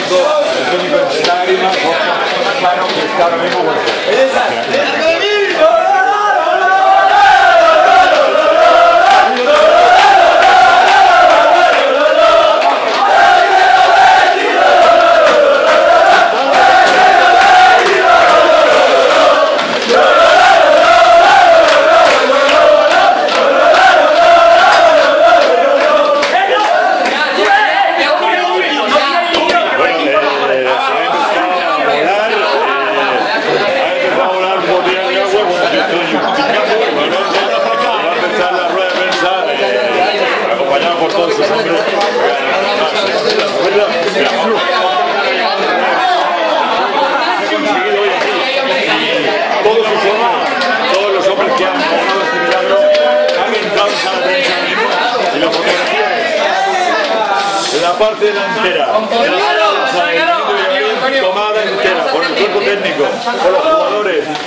fondo el técnico en lágrimas, claro que está ahora mismo bueno. Todos los hombres que han logrado este milagro han entrado en la prensa y la fotografía es la parte delantera de la prensa tomada entera por el cuerpo técnico, por los jugadores.